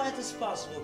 light as possible.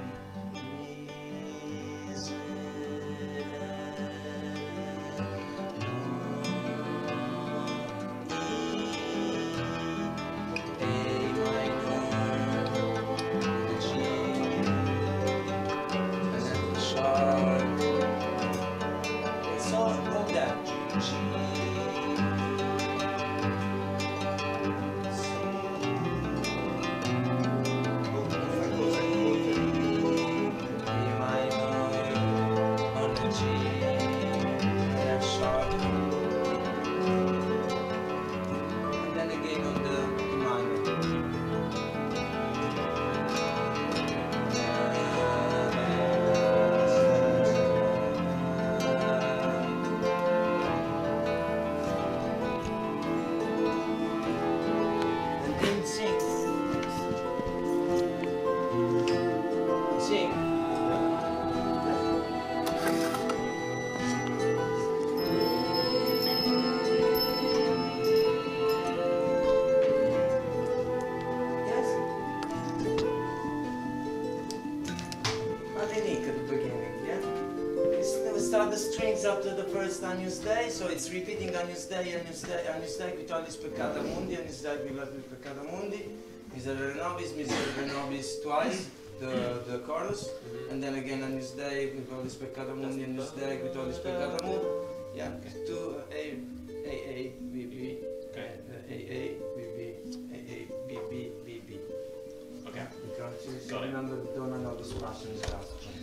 The strings up to the first Agnus Dei, so it's repeating Agnus Dei, Agnus Dei, Agnus Dei, Vitalis Peccata Mundi, Agnus Dei, Vitalis Peccata Mundi, Miserere Nobis, Miserere Nobis twice, the chorus, and then again Agnus Dei, Vitalis Peccata Mundi, Agnus Dei, Vitalis Peccata Mundi, yeah, to A, B, B, A, B, B, A, B, B, B, B. Okay. Because Got it. remember, don't know this passion in the last one.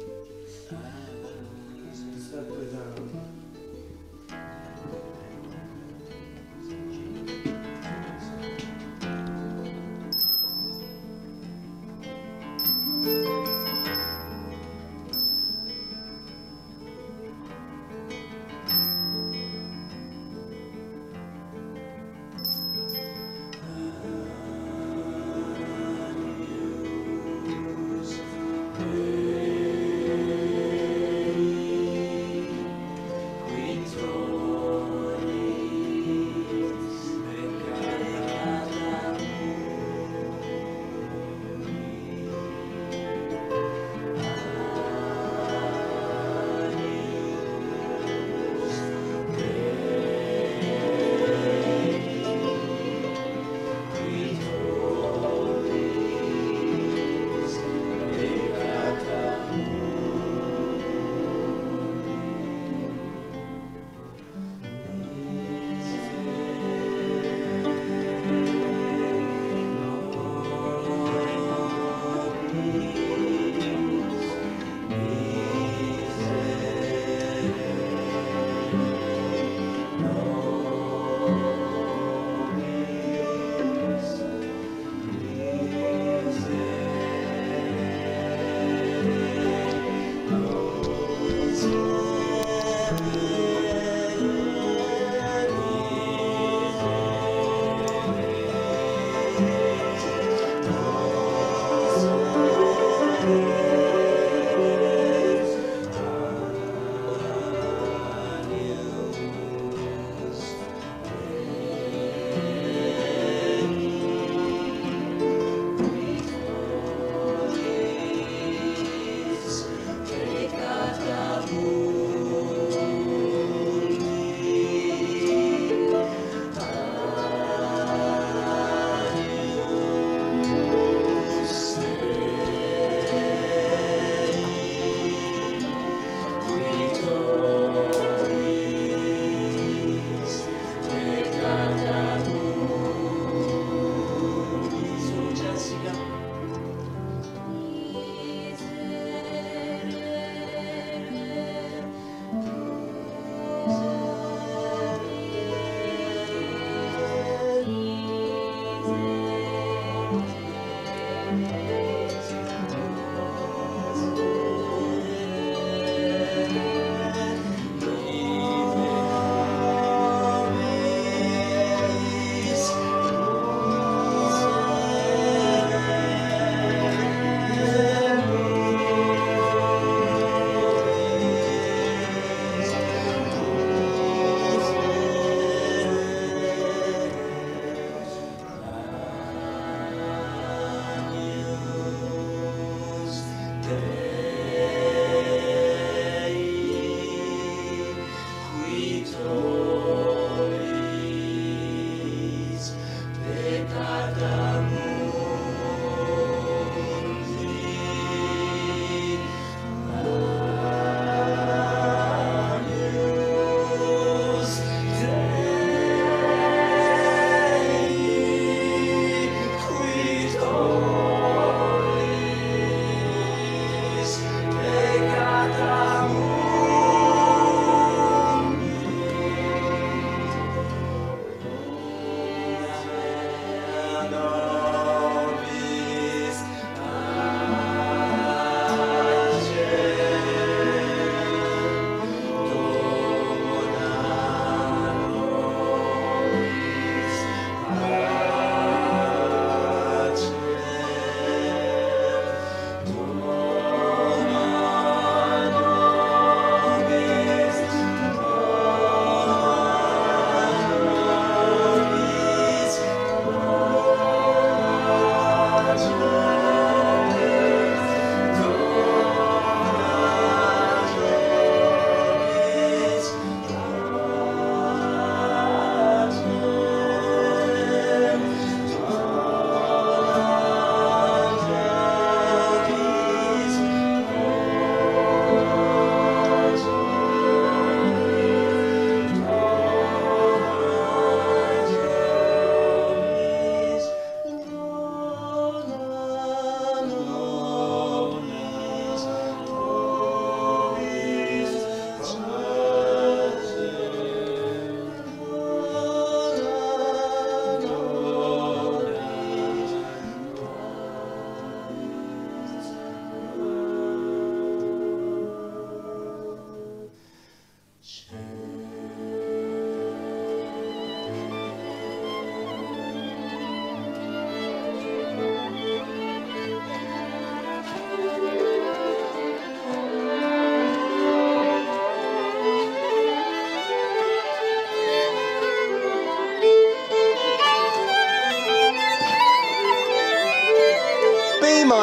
Start with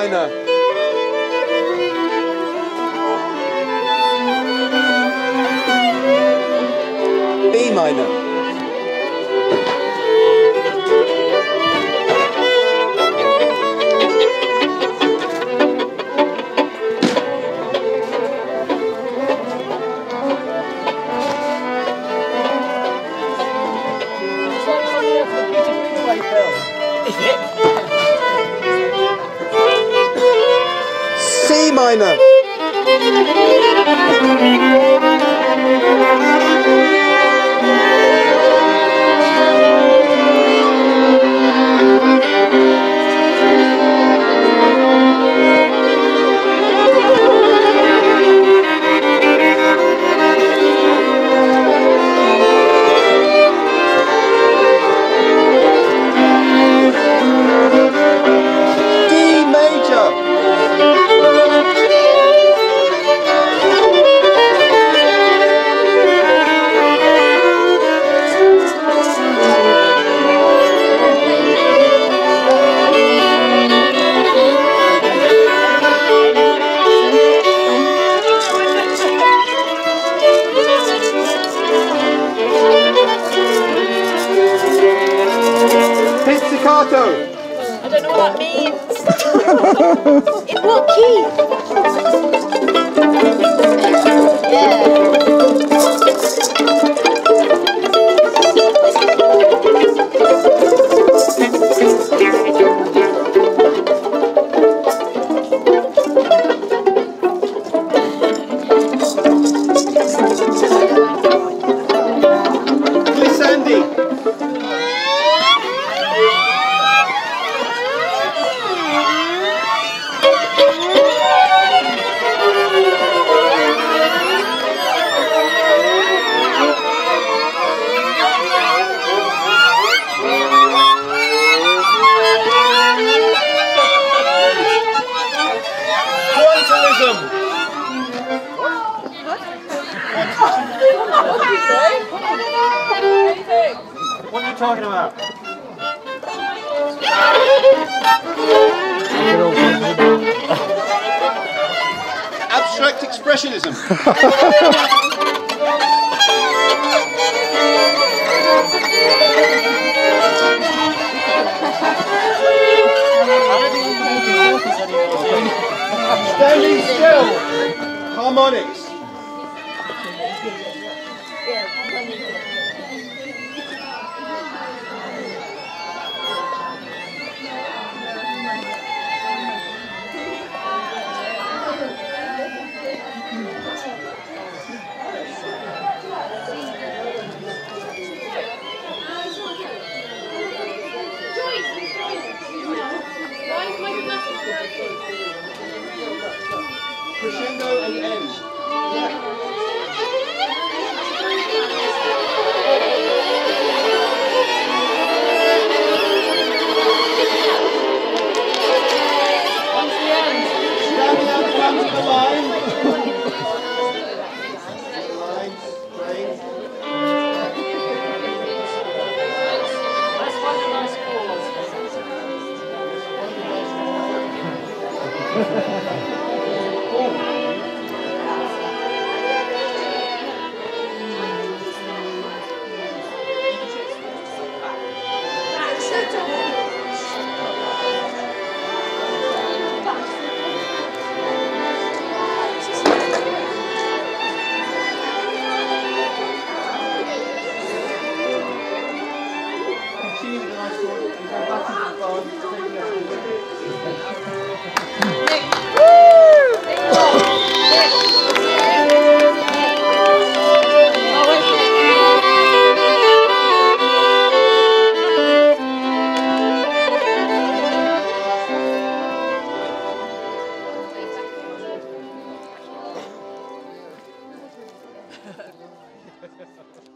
minor. B minor. C minor. D major. Pizzicato. I don't know what that means. In what key? Glissandi. What are you talking about? Abstract expressionism. Standing still. Harmonics. Crescendo and end. Standing out front of the line. Line, straight. Let's find a nice cause. Continue with the nice chord and go back into the barn. Take it out.